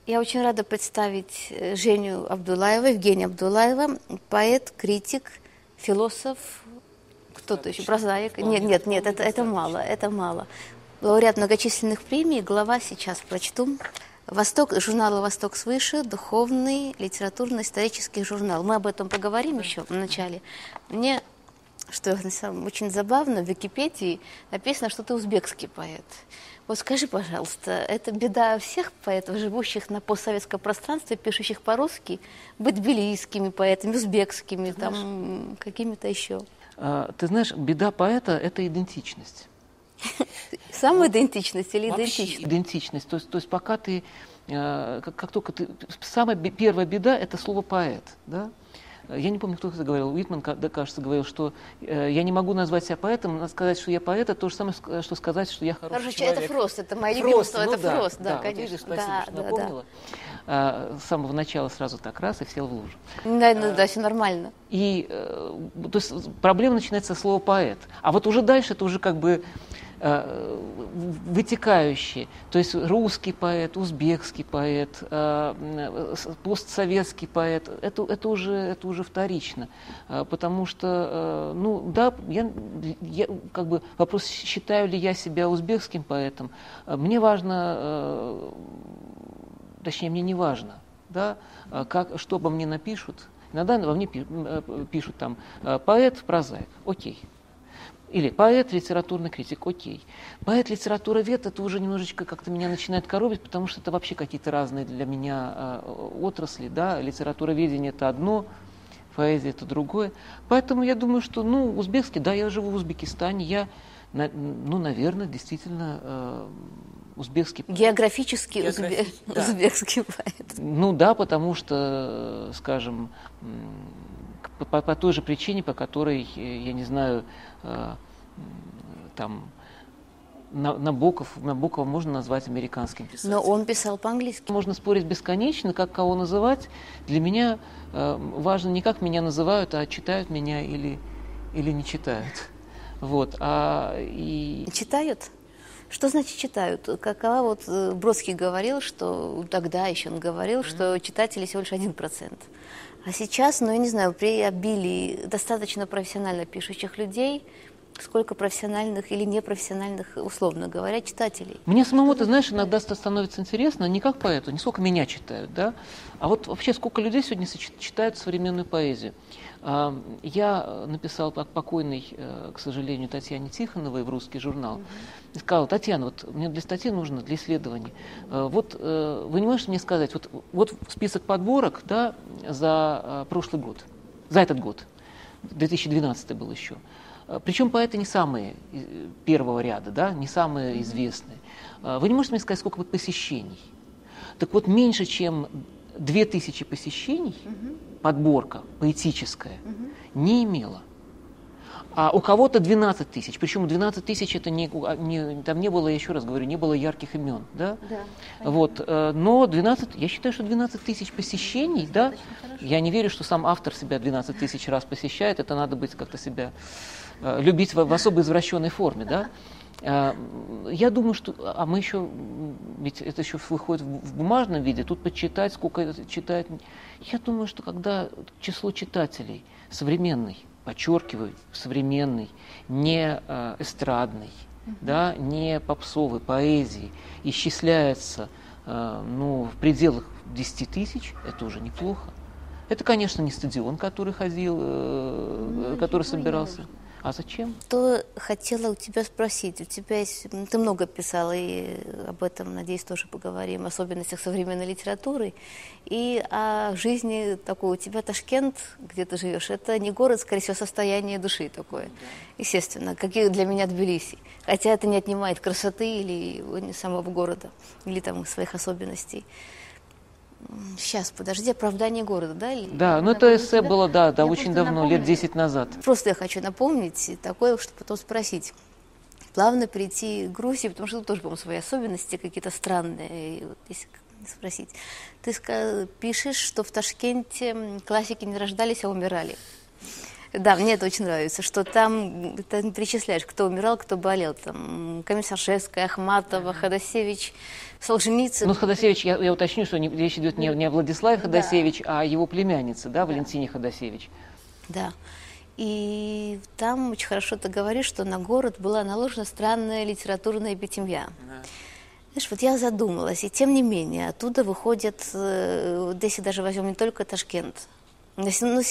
Я очень рада представить Женю Абдуллаева, Евгения Абдуллаева, поэт, критик, философ, кто-то еще, прозаик. Нет, это мало, это мало. Лауреат многочисленных премий, глава сейчас прочту. Журнала «Восток свыше», духовный, литературно-исторический журнал. Мы об этом поговорим еще в начале. Мне, что очень забавно, в Википедии написано, что ты узбекский поэт. Вот скажи, пожалуйста, это беда всех поэтов, живущих на постсоветском пространстве, пишущих по-русски, быть тбилисскими поэтами, узбекскими, там, какими-то еще? Ты знаешь, беда поэта – это идентичность. Самоидентичность или идентичность? Идентичность. То есть пока ты, как только ты… Самая первая беда – это слово «поэт». Да? Я не помню, кто это говорил. Уитман, кажется, говорил, что я не могу назвать себя поэтом, надо сказать, что я поэт, это то же самое, что сказать, что я хороший человек. Это Фрост, это мое любимое слово, это Фрост, да, конечно. Вот видишь, спасибо, что напомнила. С самого начала сразу так раз и сел в лужу. Да, все нормально. И то есть проблема начинается со слова «поэт». А вот уже дальше это уже как бы вытекающие, то есть русский поэт, узбекский поэт, постсоветский поэт, это уже вторично, потому что, ну да, я как бы вопрос, считаю ли я себя узбекским поэтом, мне важно, точнее мне не важно, да, что обо мне напишут. Иногда обо мне пишут там поэт, прозаик, окей. Или поэт, литературный критик, окей. Поэт, литературовед, это уже немножечко как-то меня начинает коробить, потому что это вообще какие-то разные для меня отрасли, да, литературоведение это одно, поэзия это другое. Поэтому я думаю, что, ну, узбекский, да, я живу в Узбекистане, я, ну, наверное, действительно узбекский поэт. Географически да. Узбекский поэт. Ну да, потому что, скажем, по той же причине, по которой, я не знаю, там Набокова можно назвать американским писателем. Но он писал по-английски. Можно спорить бесконечно, как кого называть. Для меня важно не как меня называют, а читают меня или не читают. Вот. Читают? Что значит читают? Какова вот Бродский говорил, что тогда еще он говорил, что читателей всего лишь 1%. А сейчас, ну я не знаю, при обилии достаточно профессионально пишущих людей, сколько профессиональных или непрофессиональных, условно говоря, читателей? Мне самому, ты знаешь, иногда становится интересно, не как поэту, не сколько меня читают, да, а вот вообще сколько людей сегодня читают современную поэзию. Я написал покойной, к сожалению, Татьяне Тихоновой в «Русский журнал». И сказала: Татьяна, вот мне для статьи нужно, для исследований. Вот вы не можете мне сказать, вот список подборок, да, за прошлый год, за этот год, 2012 был еще. Причем поэты не самые первого ряда, да, не самые известные. Вы не можете мне сказать, сколько посещений? Так вот, меньше, чем 2000 посещений подборка поэтическая не имела. А у кого-то 12 тысяч. Причем 12 тысяч это там не было, я еще раз говорю, не было ярких имен. Да? Да, вот, но 12, я считаю, что 12 тысяч посещений, да, я не верю, что сам автор себя 12 тысяч раз посещает, это надо быть как-то себя любить в особо извращенной форме. Да? Я думаю, что, а мы еще, ведь это еще выходит в бумажном виде, тут подсчитать, сколько это читает. Я думаю, что когда число читателей современный, подчеркиваю, современный, не эстрадный, да, не попсовой поэзии исчисляется в пределах 10 тысяч, это уже неплохо. Это, конечно, не стадион, который ходил, который собирался. А зачем? Что хотела у тебя спросить. У тебя есть, ты много писала, и об этом, надеюсь, тоже поговорим, особенностях современной литературы. И о жизни такой. У тебя Ташкент, где ты живешь, это не город, скорее всего, состояние души такое. Естественно, как и для меня Тбилиси. Хотя это не отнимает красоты или самого города, или там своих особенностей. Сейчас, подожди, «Оправдание города», да? Да, ну это эссе было, да, очень давно, лет 10 назад. Просто я хочу напомнить такое, чтобы потом спросить. Плавно перейти к Грузии, потому что тут тоже, по-моему, свои особенности какие-то странные. И вот если спросить. Ты пишешь, что в Ташкенте классики не рождались, а умирали. Да, мне это очень нравится, что там ты перечисляешь, кто умирал, кто болел. Там Комиссаржевская, Ахматова, Ходосевич, Солженицын. Ну, Ходосевич, я уточню, что речь идет не о Владиславе Ходосевич, а о его племяннице, да, Валентине Ходосевич. Да. И там очень хорошо ты говоришь, что на город была наложена странная литературная эпитемья. Знаешь, вот я задумалась, и тем не менее, оттуда выходят, если даже возьмем не только Ташкент, но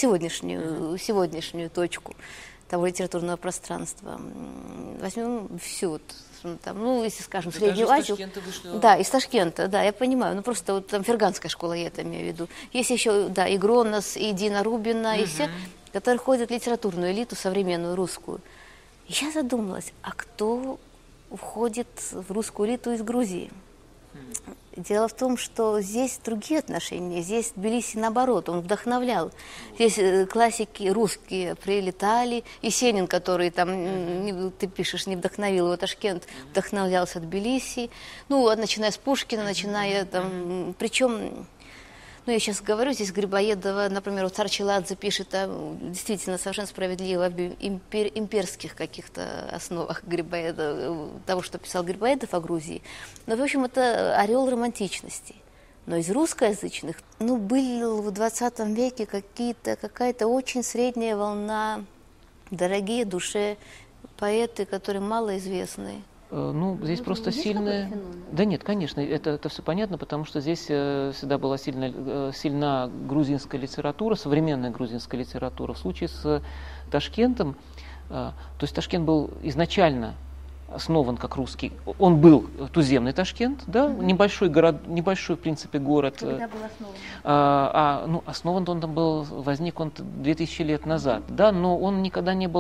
сегодняшнюю точку того литературного пространства. Возьмем всю, там, если скажем, Среднюю Азию. Да, из Ташкента, да, я понимаю. Ну, просто вот там Ферганская школа, я это имею в виду. Есть еще, да, и Гронос, и Дина Рубина, и все, которые входят в литературную элиту, современную русскую. И я задумалась, а кто входит в русскую элиту из Грузии? Дело в том, что здесь другие отношения. Здесь Тбилиси, наоборот, он вдохновлял. Здесь классики русские прилетали. Есенин, который там, ты пишешь, не вдохновил его Ташкент, вдохновлялся Тбилиси. Ну, начиная с Пушкина, начиная там... Причем, ну, я сейчас говорю, здесь Грибоедова, например, Цар Челадзе пишет действительно совершенно справедливо об имперских каких-то основах Грибоедова, того, что писал Грибоедов о Грузии. Но, в общем, это орел романтичности. Но из русскоязычных, были в 20 веке какая-то очень средняя волна, дорогие душе поэты, которые малоизвестны. Ну, здесь просто сильная... Да нет, конечно, это все понятно, потому что здесь всегда была сильна грузинская литература, современная грузинская литература. В случае с Ташкентом, то есть Ташкент был изначально основан как русский, он был туземный Ташкент, да, небольшой город, небольшой, в принципе, город. Когда был основан? Основан он там был, возник он 2000 лет назад, да, но он никогда не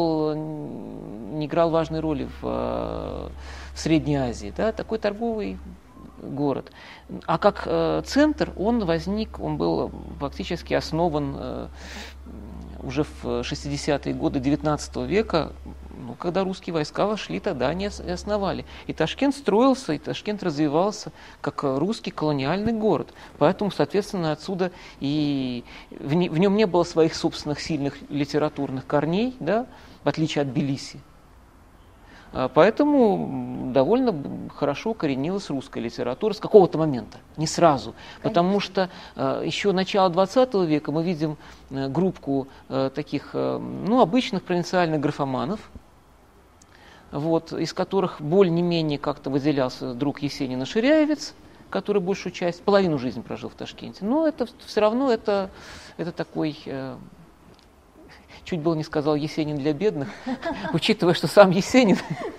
играл важной роли в Средней Азии, да, такой торговый город. А как центр он был фактически основан уже в 60-е годы 19 века, когда русские войска вошли, тогда они основали. И Ташкент строился, и Ташкент развивался как русский колониальный город. Поэтому, соответственно, отсюда и в нем не было своих собственных сильных литературных корней, да, в отличие от Тбилиси. Поэтому довольно хорошо укоренилась русская литература с какого-то момента, не сразу. Потому что еще начало 20 века мы видим группку таких, обычных провинциальных графоманов, из которых более-менее как-то выделялся друг Есенина Ширяевец, который большую часть, половину жизни прожил в Ташкенте. Но это все равно это такой... Чуть было не сказал Есенин для бедных, учитывая, что сам Есенин.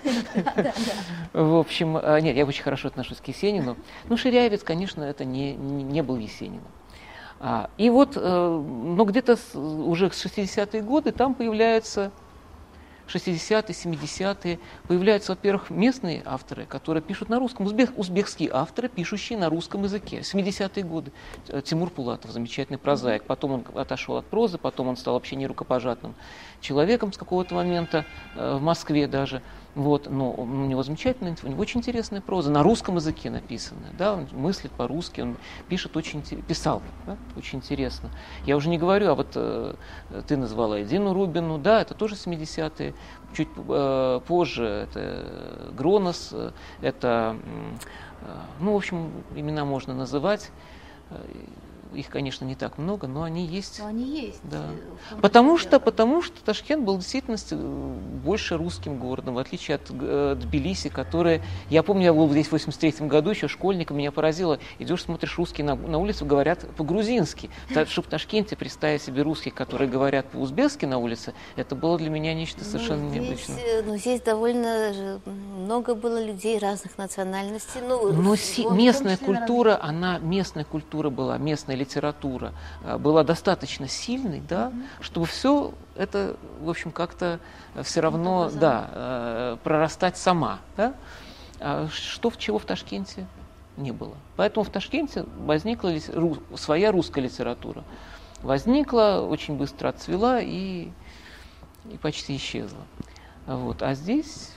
В общем, нет, я очень хорошо отношусь к Есенину. Но Ширяевец, конечно, это не был Есениным. И но где-то уже с 60-е годы там появляются 60-е, 70-е, появляются, во-первых, местные авторы, которые пишут на русском, узбекские авторы, пишущие на русском языке. 70-е годы. Тимур Пулатов, замечательный прозаик. Потом он отошел от прозы, потом он стал вообще нерукопожатным человеком с какого-то момента, в Москве даже. Но у него замечательная, у него очень интересная проза, на русском языке написанная, да, он мыслит по-русски, он писал, да, очень интересно. Я уже не говорю, ты назвала Дину Рубину, да, это тоже 70-е, чуть позже, это Гронос, это, в общем, имена можно называть. Их, конечно, не так много, но они есть. Но они есть. Да. Потому что Ташкент был в действительности больше русским городом, в отличие от Тбилиси, которая... Я помню, я был здесь в 83-м году, еще школьником, меня поразило. Идешь, смотришь, русские на улице говорят по-грузински. Чтобы в Ташкенте представить себе русских, которые говорят по-узбекски на улице, это было для меня нечто совершенно необычное. Здесь довольно много было людей разных национальностей. Местная культура, местная культура была, местная литература была достаточно сильной, да, чтобы все это, в общем, как-то все равно, прорастать сама. Да? Чего в Ташкенте не было. Поэтому в Ташкенте возникла своя русская литература. Возникла, очень быстро отцвела и почти исчезла. А здесь...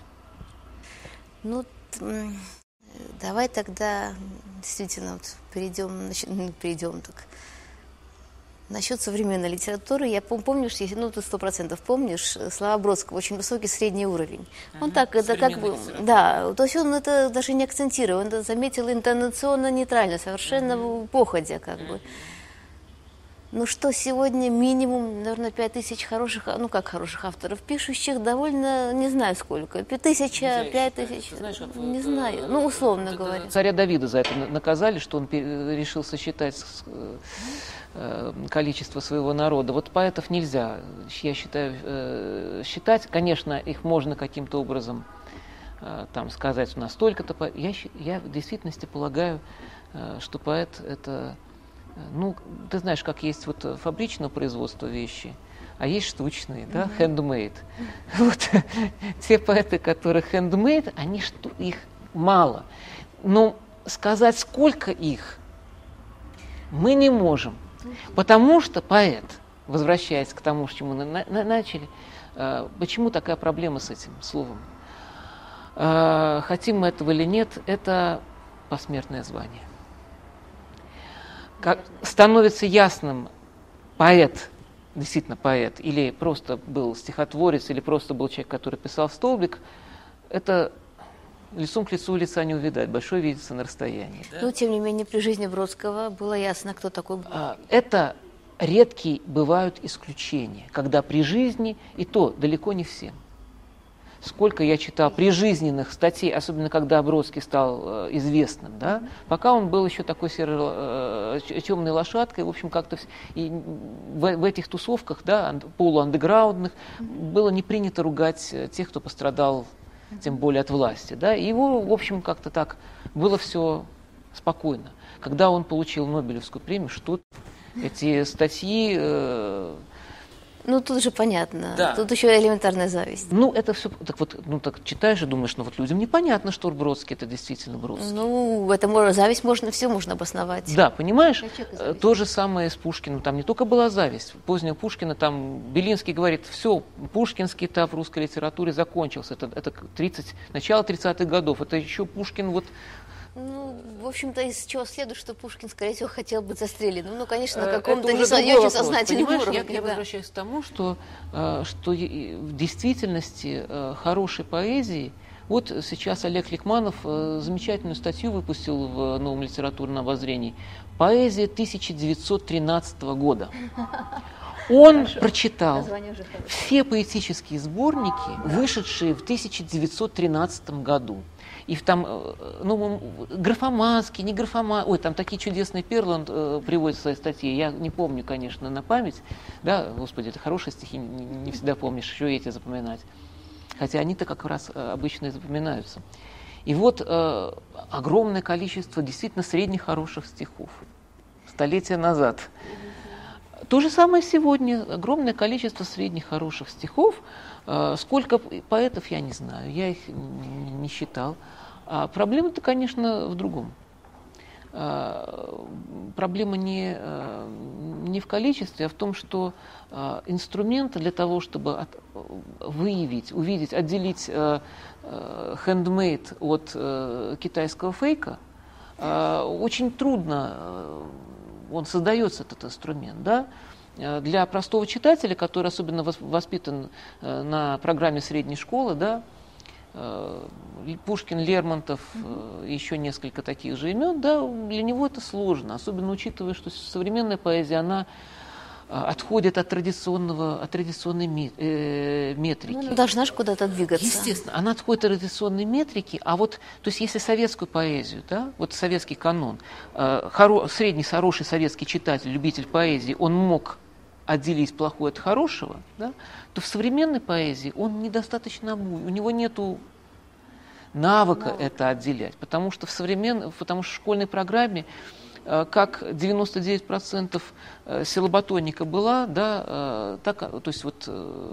Давай тогда действительно перейдем так. Насчет современной литературы, я помню, что, ну, ты 100% помнишь, слова Бродского, очень высокий средний уровень. Он так, это как бы, да, то есть он это даже не акцентировал, он это заметил интонационно нейтрально, совершенно походя, как бы. Ну что, сегодня минимум, наверное, 5000 хороших, ну как хороших авторов, пишущих довольно, не знаю сколько, 1000, 5000, не знаю, ну условно говоря. Царя Давида за это наказали, что он решил сосчитать количество своего народа. Вот поэтов нельзя, я считаю, считать. Конечно, их можно каким-то образом там сказать, у нас столько-то. Я в действительности полагаю, что поэт – это, ну, ты знаешь, как есть вот фабричное производство вещи, а есть штучные, да, handmade. Вот те поэты, которые handmade, они их мало. Но сказать, сколько их, мы не можем. Потому что поэт, возвращаясь к тому, с чему мы начали, почему такая проблема с этим словом? Хотим мы этого или нет, это посмертное звание. Как становится ясным, поэт, действительно поэт, или просто был стихотворец, или просто был человек, который писал в столбик, это лицом к лицу лица не увидать, большой видится на расстоянии. Да? Но, тем не менее, при жизни Бродского было ясно, кто такой был. Это редкие бывают исключения, когда при жизни, и то далеко не всем. Сколько я читал прижизненных статей, особенно когда Бродский стал известным, да, пока он был еще такой темной лошадкой, в общем, как-то и в этих тусовках, да, полуандеграундных, было не принято ругать тех, кто пострадал, тем более от власти, да, и его, в общем, как-то так было все спокойно. Когда он получил Нобелевскую премию, что эти статьи... Ну, тут же понятно. Да. Тут еще элементарная зависть. Ну, это все... Так вот, ну, так читаешь и думаешь, ну, вот людям непонятно, что Бродский – это действительно Бродский. Ну, это зависть можно, все можно обосновать. Да, понимаешь? То же самое с Пушкиным. Там не только была зависть. Позднего Пушкина, там, Белинский говорит, все, пушкинский этап в русской литературе закончился. Это начало 30-х годов. Это еще Пушкин вот... Ну, в общем-то, из чего следует, что Пушкин, скорее всего, хотел быть застрелен. Ну, конечно, на каком-то не очень сознательном уровне. Я возвращаюсь к тому, что в действительности хорошей поэзии... Вот сейчас Олег Ликманов замечательную статью выпустил в «Новом литературном обозрении». Поэзия 1913 года. Он прочитал все поэтические сборники, вышедшие в 1913 году. И там, ну, графоманский, не графоманский, ой, там такие чудесные перлы он приводит в своей статье, я не помню, конечно, на память, да, господи, это хорошие стихи, не всегда помнишь, еще эти запоминать, хотя они-то как раз обычно и запоминаются. И вот огромное количество действительно средних хороших стихов, столетия назад. То же самое сегодня, огромное количество средних хороших стихов. Сколько поэтов, я не знаю, я их не считал. А проблема-то, конечно, в другом. Проблема не в количестве, а в том, что инструменты для того, чтобы выявить, увидеть, отделить handmade от китайского фейка, очень трудно он создается, этот инструмент, да? Для простого читателя, который особенно воспитан на программе средней школы, да, Пушкин, Лермонтов, еще несколько таких же имен, да, для него это сложно, особенно учитывая, что современная поэзия, она отходит от традиционной метрики. Ну, она должна же куда-то двигаться. Естественно, она отходит от традиционной метрики, а вот, то есть если советскую поэзию, да, вот советский канон, средний хороший советский читатель, любитель поэзии, он мог отделить плохое от хорошего, да, то в современной поэзии он недостаточно обуян, у него нету навыка это отделять, потому что в школьной программе как 99% силоботоника была, да, так, то есть вот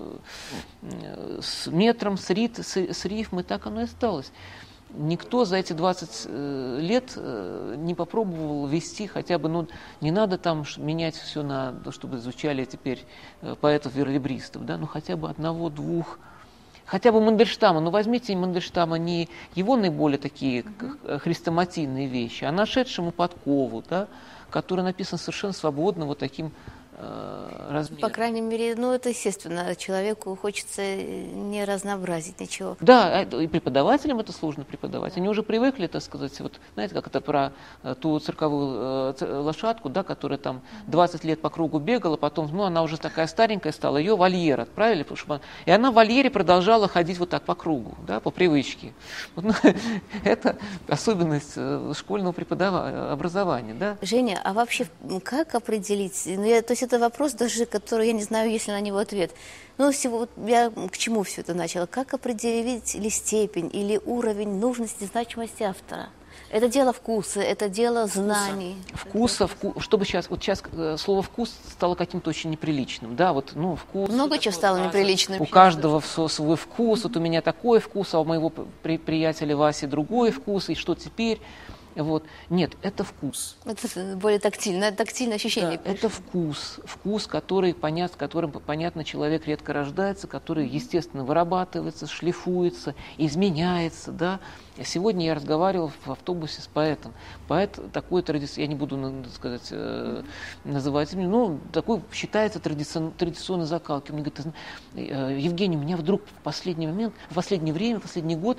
с метром, с рифмой, так оно и осталось. Никто за эти 20 лет не попробовал вести хотя бы, ну, не надо там менять все чтобы звучали теперь поэтов-верлибристов, да, ну хотя бы одного-двух, хотя бы Мандельштама, ну возьмите Мандельштама не его наиболее такие хрестоматийные вещи, а нашедшему подкову, да, который написан совершенно свободно вот таким размеры. По крайней мере, ну это естественно, человеку хочется не разнообразить ничего. Да, и преподавателям это сложно преподавать. Они уже привыкли, так сказать, вот знаете, как это про ту цирковую лошадку, да, которая там 20 лет по кругу бегала, потом, ну, она уже такая старенькая стала, ее в вольер отправили, и она в вольере продолжала ходить вот так по кругу, да, по привычке. Вот, ну, это особенность школьного образования, да. Женя, а вообще как определить? Ну, то есть это вопрос даже, который я не знаю, есть ли на него ответ. Ну, всего, вот я к чему все это начала? Как определить ли степень или уровень нужности, значимости автора? Это дело вкуса, это дело знаний. Вкуса, чтобы сейчас, вот сейчас слово «вкус» стало каким-то очень неприличным, да, вот, ну, вкус. Много чего стало неприличным. У каждого свой вкус, вот у меня такой вкус, а у моего приятеля Васи другой вкус, и что теперь? Вот. Нет, это вкус. Это более тактильное ощущение. Да, это вкус, которым, понятно, человек редко рождается, который, естественно, вырабатывается, шлифуется, изменяется, да. Сегодня я разговаривал в автобусе с поэтом. Поэт такой традиционный, я не буду сказать, называть, но такой считается традиционной закалки. Он мне говорит: Евгений, у меня вдруг в последний год,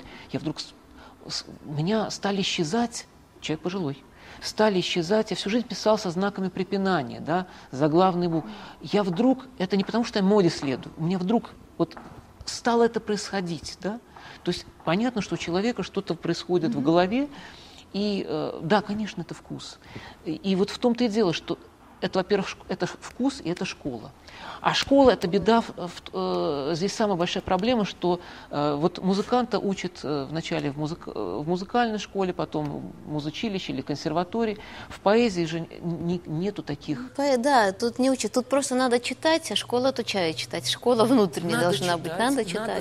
у меня стали исчезать, человек пожилой, стали исчезать, я всю жизнь писал со знаками препинания, да, заглавные буквы. Я вдруг, это не потому, что я моде следую, у меня вдруг вот стало это происходить, да. То есть понятно, что у человека что-то происходит в голове, и да, конечно, это вкус. И вот в том-то и дело, что это, во-первых, это вкус и это школа. А школа – это беда, здесь самая большая проблема, что вот музыканта учат вначале в музыкальной школе, потом в музучилище или консерватории. В поэзии же нету таких. Да, тут не учат, тут просто надо читать, а школа отучает читать. Школа внутренняя должна быть, надо читать.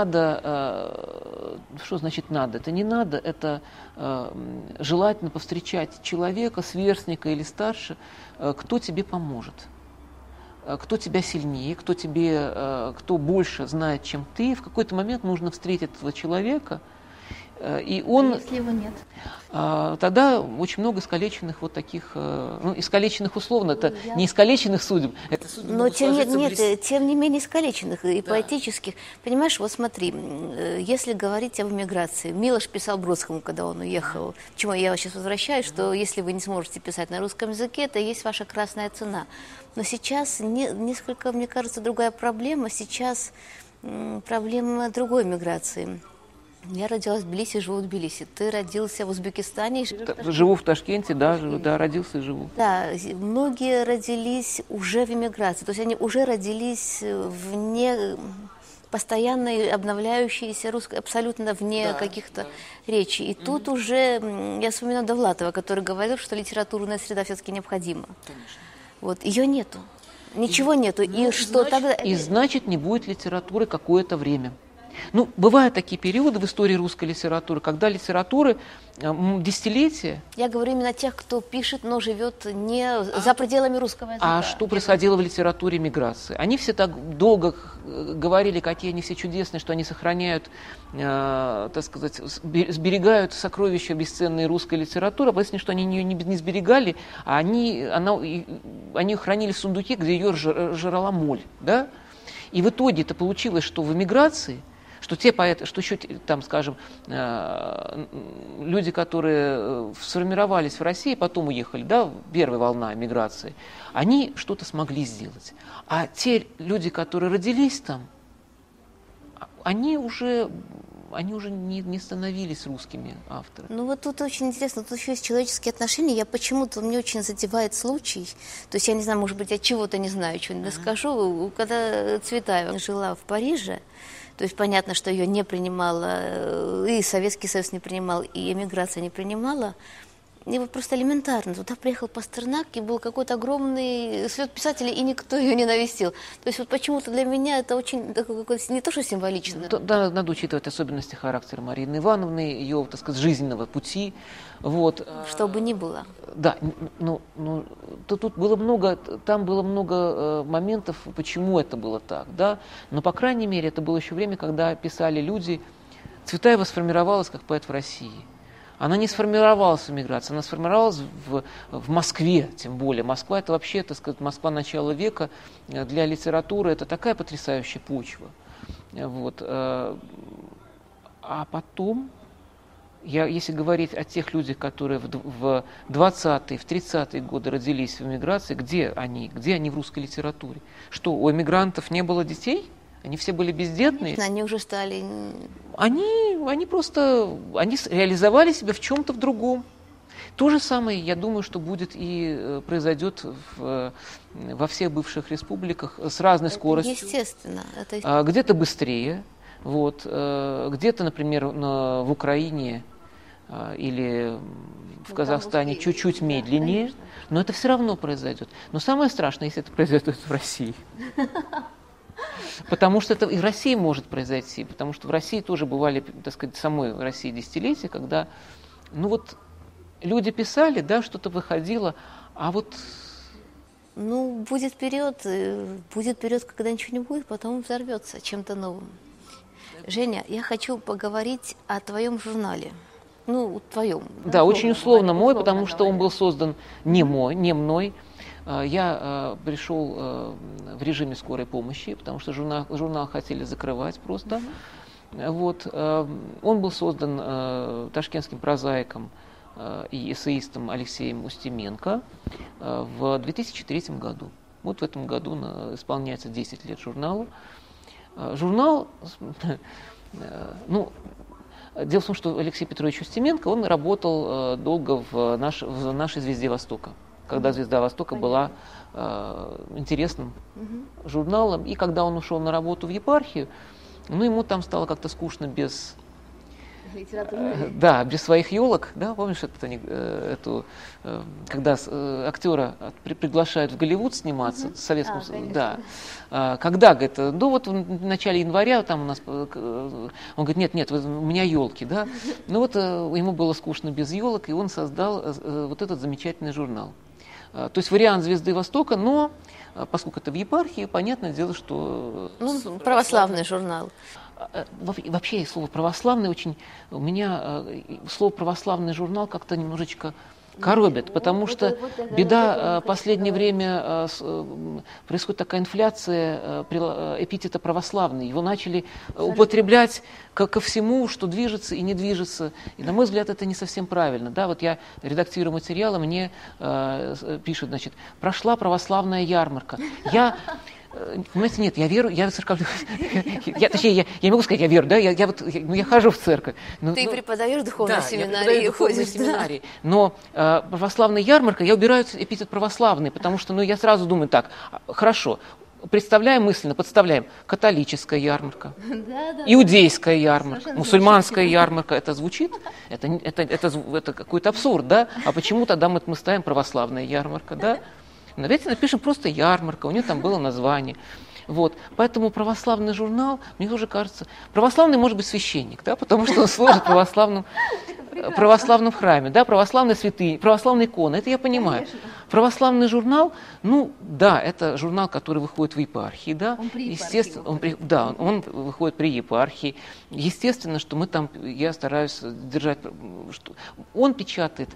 Что значит надо? Это не надо, это желательно повстречать человека, сверстника или старше, кто тебе поможет. Кто тебя сильнее, кто больше знает, чем ты. В какой-то момент нужно встретить этого человека, и он... Если его нет? Тогда очень много искалеченных вот таких, ну, искалеченных условно, это не искалеченных судеб, это судьбы. Но тем не менее искалеченных и поэтических. Понимаешь, вот смотри, если говорить об эмиграции, Милош писал Бродскому, когда он уехал, к чему я сейчас возвращаюсь, что если вы не сможете писать на русском языке, это есть ваша красная цена. Но сейчас несколько, мне кажется, другая проблема. Сейчас проблема другой миграции. Я родилась в Тбилиси, живу в Тбилиси. Ты родился в Узбекистане? Живу в Ташкенте, да, родился и живу. Да, многие родились уже в эмиграции. То есть они уже родились вне постоянной обновляющейся русской, абсолютно вне каких-то речей. И тут уже, я вспоминаю Довлатова, который говорил, что литературная среда все-таки необходима. Конечно. Вот, ее нету. Ничего нету. И что тогда? И значит, не будет литературы какое-то время. Ну, бывают такие периоды в истории русской литературы, когда литературы десятилетия. Я говорю именно о тех, кто пишет, но живет не за пределами русского языка. А что происходило в литературе миграции? Они все так долго говорили, какие они все чудесные, что они сохраняют, так сказать, сберегают сокровища бесценной русской литературы. А выяснилось, что они ее не сберегали, а они ее хранили в сундуке, где ее жрала моль. Да? И в итоге это получилось, что в эмиграции, что те поэты, что еще там, скажем, люди, которые сформировались в России, потом уехали, да, первая волна миграции, они что-то смогли сделать. А те люди, которые родились там, они уже не становились русскими авторами. Ну вот тут очень интересно, тут еще есть человеческие отношения. Мне очень задевает случай, то есть я не знаю, может быть, я чего-то не знаю, чего-нибудь скажу. Когда Цветаева жила в Париже, то есть понятно, что ее не принимала, и Советский Союз не принимал, и эмиграция не принимала. И вот просто элементарно. Туда приехал Пастернак, и был какой-то огромный слет писателей, и никто ее не навестил. То есть вот почему-то для меня это очень не то, что символично. Да, надо учитывать особенности характера Марины Ивановны, ее, так сказать, жизненного пути. Вот. Что бы ни было. Да, тут было много, там было много моментов, почему это было так, да. Но, по крайней мере, это было еще время, когда писали люди. Цветаева сформировалась как поэт в России. Она не сформировалась в эмиграции, она сформировалась в Москве, тем более. Москва — это вообще, так сказать, Москва начала века для литературы, это такая потрясающая почва. Вот. А потом, если говорить о тех людях, которые в 20-е, в 30-е годы родились в эмиграции, где они в русской литературе? Что, у эмигрантов не было детей? Они все были бездетные? Конечно, они уже стали... Они реализовали себя в чем-то в другом. То же самое, я думаю, что будет и произойдет во всех бывших республиках с разной скоростью. Естественно. Где-то быстрее, вот, где-то, например, в Украине или в Казахстане чуть-чуть медленнее, конечно. Но это все равно произойдет. Но самое страшное, если это произойдет в России. Потому что это и в России может произойти, потому что в России тоже бывали, так сказать, в самой России десятилетия, когда, люди писали, да, что-то выходило, а вот... будет период, когда ничего не будет, потом взорвется чем-то новым. Женя, я хочу поговорить о твоем журнале. Твоем. Да, очень условно мой, потому что он был создан не мной. Я пришел в режиме скорой помощи, потому что журнал хотели закрывать просто. Вот. Он был создан ташкентским прозаиком и эссеистом Алексеем Устименко в 2003 году. Вот в этом году исполняется 10 лет журналу. Журнал, дело в том, что Алексей Петрович Устименко, он работал долго в нашей «Звезде Востока», когда «Звезда Востока» была интересным журналом. И когда он ушел на работу в епархию, ему там стало как-то скучно без своих елок. Да, помнишь когда актера приглашают в Голливуд сниматься, в Советском Союзе? Да. Когда, говорит, в начале января там у нас, он говорит, нет, у меня елки, да. Ему было скучно без елок, и он создал вот этот замечательный журнал. То есть вариант «Звезды Востока», но поскольку это в епархии, понятное дело, что... православный журнал. Вообще слово «православный» у меня слово «православный журнал» как-то немножечко коробит, потому что беда в последнее время происходит такая инфляция эпитета «православный». Его начали употреблять ко всему, что движется и не движется. И, на мой взгляд, это не совсем правильно. Да, вот я редактирую материалы, мне пишут, прошла православная ярмарка. Понимаете, нет, я верю, я церковь, я не могу сказать, я верю, да, я хожу в церковь. Ты преподаешь духовной семинарии, ходишь, семинарии, но православная ярмарка, я убираю эпитет православный, потому что, я сразу думаю, так, хорошо, представляем мысленно, подставляем, католическая ярмарка, иудейская ярмарка, мусульманская ярмарка, это звучит? Это какой-то абсурд, да? А почему тогда мы ставим православная ярмарка, да? Давайте напишем просто ярмарка, у нее там было название. Вот. Поэтому православный журнал, мне тоже кажется, православный может быть священник, да, потому что он служит в православном храме, да, православные святые, православные иконы, это я понимаю. Конечно. Православный журнал, это журнал, который выходит в епархии, да, естественно, он выходит при епархии. Естественно, что я стараюсь держать, что он печатает.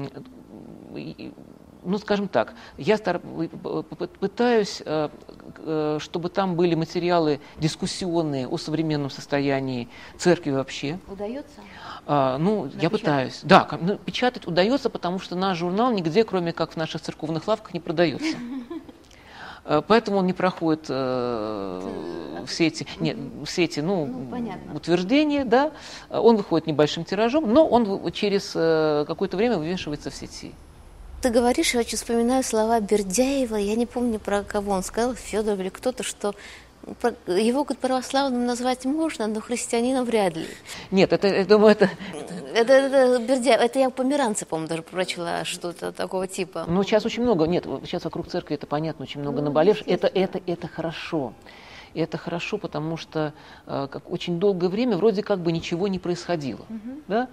Скажем так, я пытаюсь, чтобы там были материалы дискуссионные о современном состоянии церкви вообще. Удается? Я пытаюсь. Да, печатать удается, потому что наш журнал нигде, кроме как в наших церковных лавках, не продается. Поэтому он не проходит все эти утверждения, да. Он выходит небольшим тиражом, но он через какое-то время вывешивается в сети. Ты говоришь, я очень вспоминаю слова Бердяева, я не помню, про кого он сказал, Федор или кто-то, что его православным назвать можно, но христианином вряд ли. Нет, я думаю, это Бердяев, это я Померанце, по-моему, даже прочла что-то такого типа. Сейчас очень много, сейчас вокруг церкви это понятно, очень много наболевших, это хорошо. И это хорошо, потому что очень долгое время вроде как бы ничего не происходило. Да?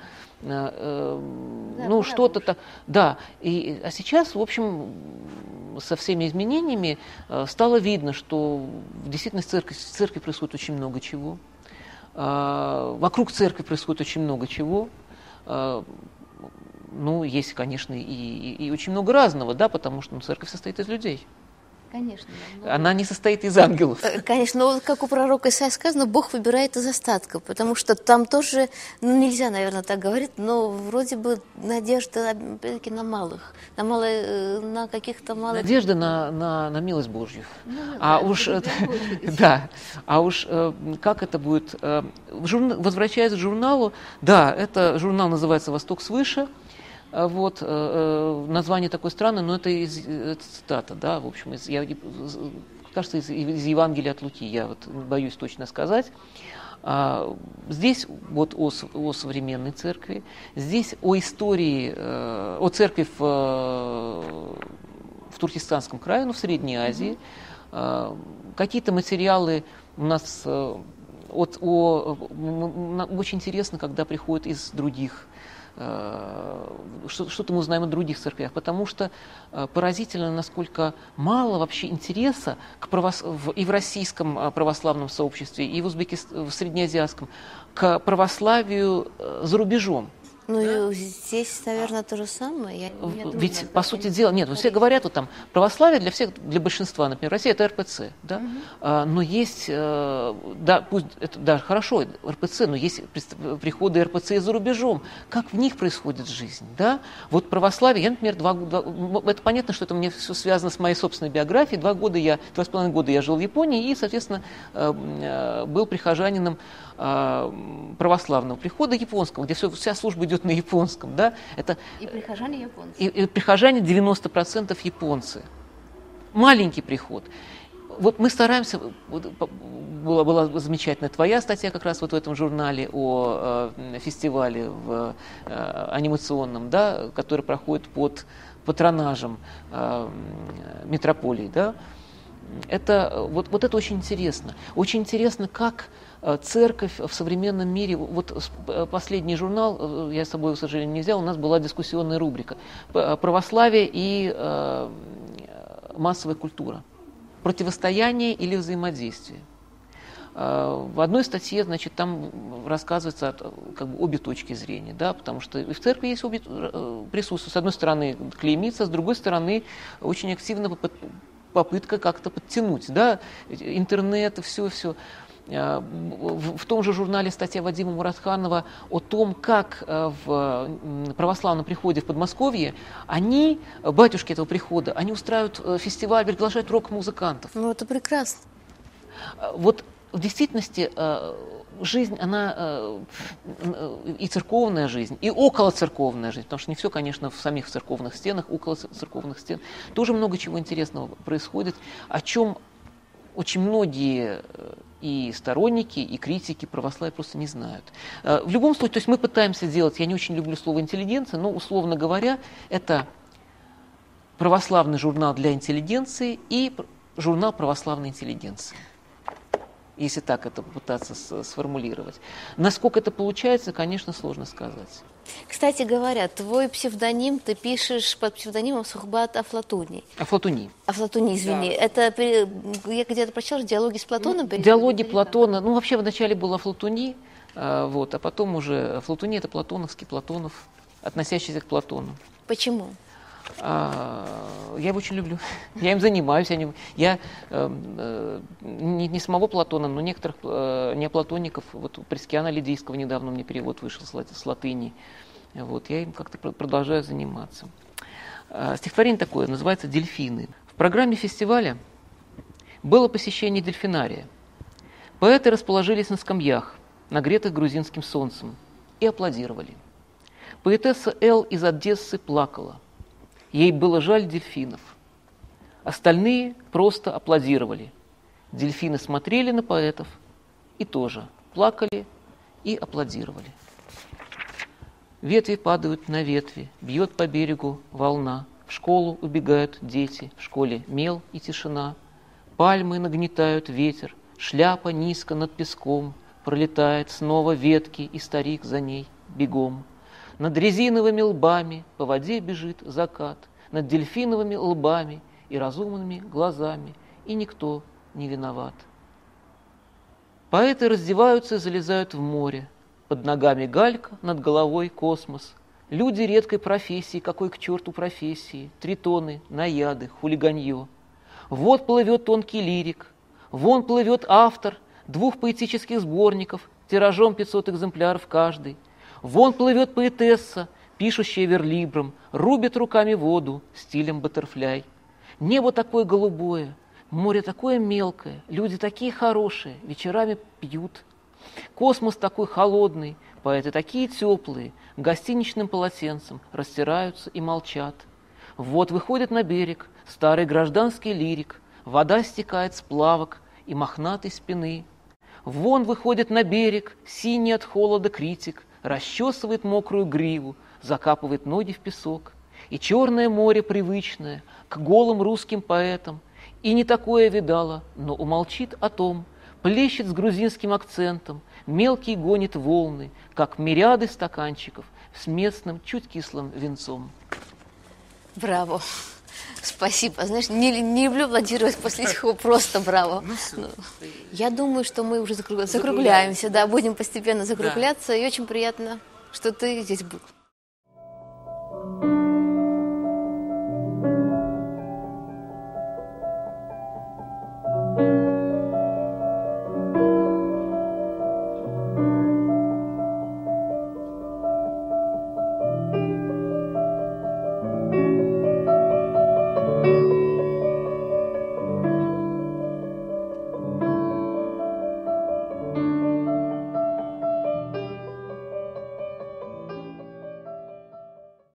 Что-то так. Да. А сейчас, в общем, со всеми изменениями стало видно, что в действительности в церкви происходит очень много чего. Вокруг церкви происходит очень много чего. ну, есть, конечно, и очень много разного, да, потому что церковь состоит из людей. Конечно. Да. Она не состоит из ангелов. Конечно, но как у пророка Исаии сказано, Бог выбирает из остатков, потому что там тоже, ну, нельзя, наверное, так говорить, но вроде бы надежда, опять-таки, на малых, на каких-то малых... Надежда на милость Божью. Ну, а да, уж, да, как это будет... Возвращаясь к журналу, да, это журнал называется «Восток свыше». Вот, название такое странное, но это цитата, да, в общем, кажется, из Евангелия от Луки, я вот боюсь точно сказать. Здесь вот о современной церкви, здесь о истории, о церкви в Туркестанском крае, ну, в Средней Азии. Какие-то материалы у нас очень интересно, когда приходят из других, что-то мы узнаем о других церквях, потому что поразительно, насколько мало вообще интереса и в российском православном сообществе, и в среднеазиатском к православию за рубежом. Ну, да? Здесь, наверное, то же самое. Ведь, по сути дела, нет, все говорят, вот там, православие для всех, для большинства, например, Россия – это РПЦ, да? Но есть, да, пусть это, да, хорошо, РПЦ, но есть приходы РПЦ и за рубежом. Как в них происходит жизнь, да? Вот православие, я, например, это понятно, что это мне все связано с моей собственной биографией. 2,5 года я жил в Японии и, соответственно, был прихожанином православного прихода японского, где вся служба идет на японском, да? И прихожане японцы. И прихожане 90% японцы. Маленький приход. Вот мы стараемся, была замечательная твоя статья как раз вот в этом журнале о фестивале анимационном, да, который проходит под патронажем метрополии, да? Вот это очень интересно. Очень интересно, как церковь в современном мире, вот последний журнал, я с собой, к сожалению, не взял, у нас была дискуссионная рубрика «Православие и массовая культура. Противостояние или взаимодействие». В одной статье, значит, там рассказывается как бы обе точки зрения, да, потому что и в церкви есть обе присутствия. С одной стороны клеймится, с другой стороны очень активно попытка как-то подтянуть, да, интернет и все. В том же журнале статья Вадима Муратханова о том, как в православном приходе в Подмосковье батюшки этого прихода, они устраивают фестиваль, приглашают рок-музыкантов. Ну, это прекрасно. Вот в действительности жизнь, она и церковная жизнь, и околоцерковная жизнь, потому что не все, конечно, в самих церковных стенах, около церковных стен, тоже много чего интересного происходит, о чем очень многие и сторонники, и критики православия просто не знают. В любом случае, то есть мы пытаемся делать, я не очень люблю слово интеллигенция, но, условно говоря, это православный журнал для интеллигенции и журнал православной интеллигенции. Если так это попытаться сформулировать. Насколько это получается, конечно, сложно сказать. Кстати говоря, твой псевдоним, ты пишешь под псевдонимом Сухбат Афлатуни. Афлатуни, извини. Да. Это, я где-то прочитала, диалоги с Платоном? Диалоги Платона, ну вообще вначале был Афлатуни, вот, а потом уже Афлатуни — это платоновский, Платонов, относящийся к Платону. Почему? Я его очень люблю, я им занимаюсь. Я не самого Платона, но некоторых неоплатоников. Вот у Прескиана Лидийского недавно мне перевод вышел с латыни. Вот, я им как-то продолжаю заниматься. Стихотворение такое, называется «Дельфины». В программе фестиваля было посещение дельфинария. Поэты расположились на скамьях, нагретых грузинским солнцем, и аплодировали. Поэтесса Эл из Одессы плакала. Ей было жаль дельфинов. Остальные просто аплодировали. Дельфины смотрели на поэтов и тоже плакали и аплодировали. Ветви падают на ветви, бьет по берегу волна. В школу убегают дети, в школе мел и тишина. Пальмы нагнетают ветер, шляпа низко над песком. Пролетает снова ветки, и старик за ней бегом. Над резиновыми лбами по воде бежит закат, над дельфиновыми лбами и разумными глазами, и никто не виноват. Поэты раздеваются и залезают в море. Под ногами галька, над головой космос. Люди редкой профессии, какой к черту профессии, тритоны, наяды, хулиганье. Вот плывет тонкий лирик, вон плывет автор 2 поэтических сборников, тиражом 500 экземпляров каждый. Вон плывет поэтесса, пишущая верлибром, рубит руками воду стилем баттерфляй. Небо такое голубое, море такое мелкое, люди такие хорошие, вечерами пьют. Космос такой холодный, поэты такие теплые, гостиничным полотенцем растираются и молчат. Вот выходит на берег старый гражданский лирик, вода стекает с плавок и мохнатой спины. Вон выходит на берег синий от холода критик, расчесывает мокрую гриву, закапывает ноги в песок. И черное море привычное к голым русским поэтам, и не такое видала, но умолчит о том, плещет с грузинским акцентом, мелкий гонит волны, как мириады стаканчиков с местным чуть кислым винцом. Браво. Спасибо. Знаешь, не люблю аплодировать после стихов, просто браво. Я думаю, что мы уже закругляемся, да, будем постепенно закругляться, и очень приятно, что ты здесь был.